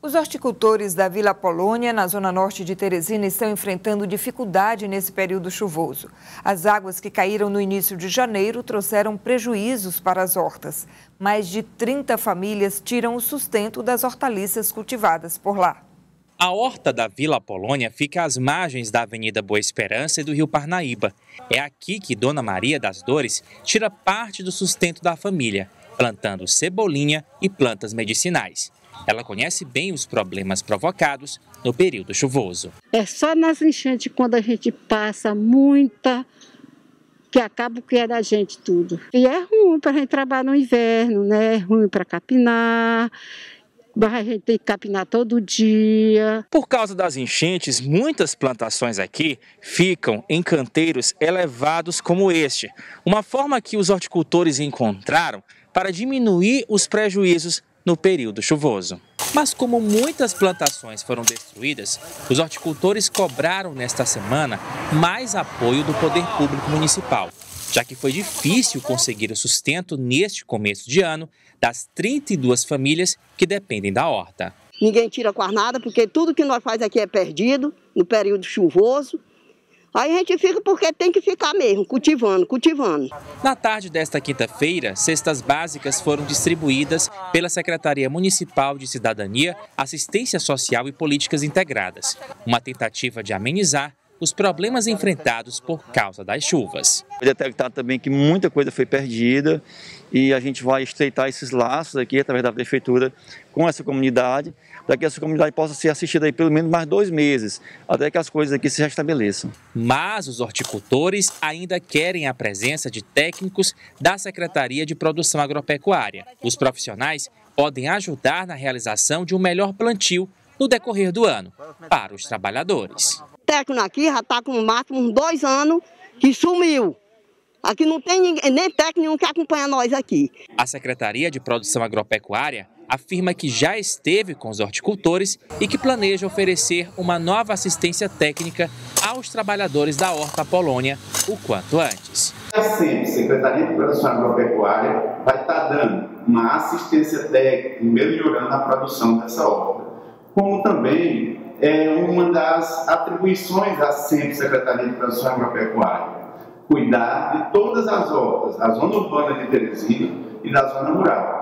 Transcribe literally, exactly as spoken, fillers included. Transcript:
Os horticultores da Vila Polônia, na zona norte de Teresina, estão enfrentando dificuldade nesse período chuvoso. As águas que caíram no início de janeiro trouxeram prejuízos para as hortas. Mais de trinta famílias tiram o sustento das hortaliças cultivadas por lá. A horta da Vila Polônia fica às margens da Avenida Boa Esperança e do Rio Parnaíba. É aqui que Dona Maria das Dores tira parte do sustento da família, plantando cebolinha e plantas medicinais. Ela conhece bem os problemas provocados no período chuvoso. É só nas enchentes, quando a gente passa muita, que acaba o que é da gente tudo. E é ruim para a gente trabalhar no inverno, né? É ruim para capinar, a gente tem que capinar todo dia. Por causa das enchentes, muitas plantações aqui ficam em canteiros elevados como este. Uma forma que os horticultores encontraram para diminuir os prejuízos no período chuvoso. Mas como muitas plantações foram destruídas, os horticultores cobraram nesta semana mais apoio do poder público municipal, já que foi difícil conseguir o sustento neste começo de ano das trinta e duas famílias que dependem da horta. Ninguém tira quase nada, porque tudo que nós faz aqui é perdido no período chuvoso. Aí a gente fica porque tem que ficar mesmo, cultivando, cultivando. Na tarde desta quinta-feira, cestas básicas foram distribuídas pela Secretaria Municipal de Cidadania, Assistência Social e Políticas Integradas. Uma tentativa de amenizar os problemas enfrentados por causa das chuvas. Foi detectado também que muita coisa foi perdida e a gente vai estreitar esses laços aqui através da prefeitura com essa comunidade, para que essa comunidade possa ser assistida aí pelo menos mais dois meses, até que as coisas aqui se restabeleçam. Mas os horticultores ainda querem a presença de técnicos da Secretaria de Produção Agropecuária. Os profissionais podem ajudar na realização de um melhor plantio no decorrer do ano para os trabalhadores. O técnico aqui já está com no máximo uns dois anos que sumiu. Aqui não tem ninguém, nem técnico nenhum que acompanha nós aqui. A Secretaria de Produção Agropecuária afirma que já esteve com os horticultores e que planeja oferecer uma nova assistência técnica aos trabalhadores da Horta Polônia o quanto antes. A Secretaria de Produção Agropecuária vai estar dando uma assistência técnica, melhorando a produção dessa horta. Como também é uma das atribuições da Secretaria de Produção Agropecuária, cuidar de todas as hortas, da zona urbana de Teresina e da zona rural.